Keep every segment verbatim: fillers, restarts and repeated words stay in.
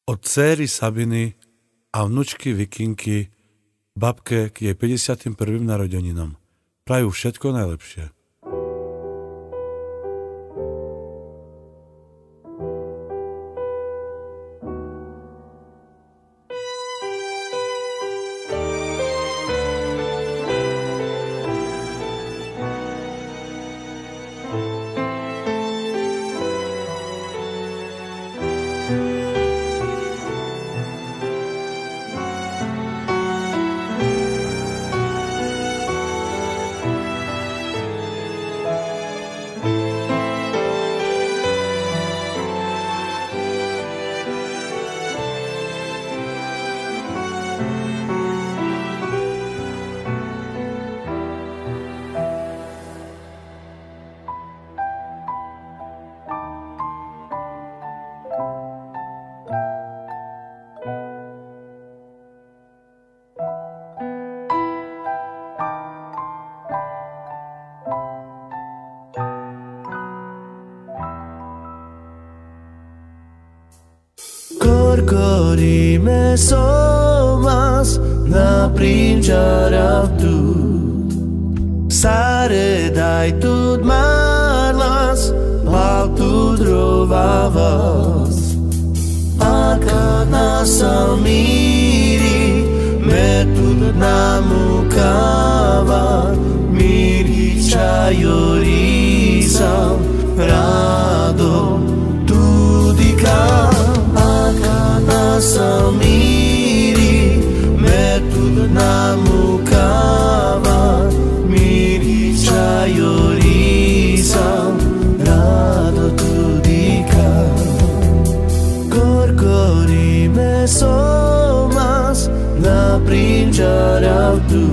Od dcéry Sabiny a vnučky Vikinky babke k jej päťdesiatym prvým narodeninom prajú všetko najlepšie. Corime somas na primjara tu Sare dai tud marlas Pal tud rovavas Aka nasal miri Me tud namukava Miri chayorisam Rado tudika Samiri metud namukava miri chayorisa rado tudika Gorgori me somas na primjara tu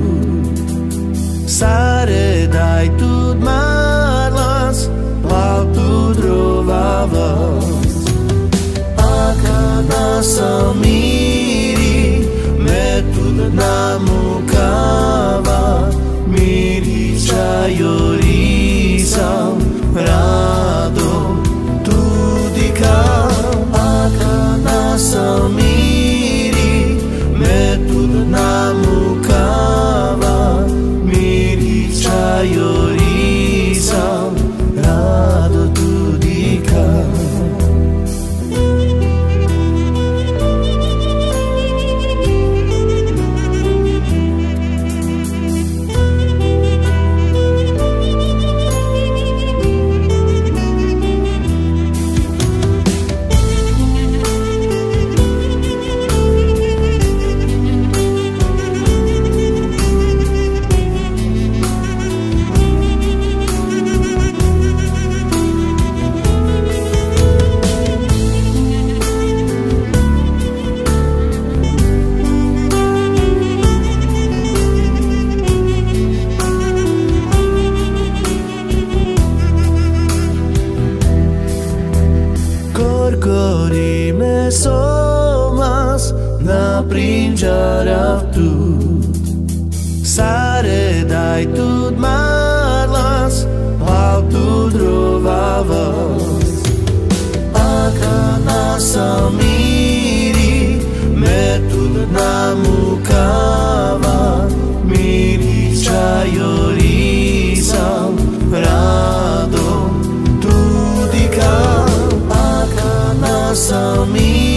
Sare dai tud marlas pal tud rovavas Samiri metud namukava miri chayorisa rado tudika Akana samiri metud namukava miri chayorisa rado tudika Corime somas na primjara tu Sare dai tud marlas Pal tud rovavas Akana samiri metud namukava Miri chayorisam rado tudika Samiri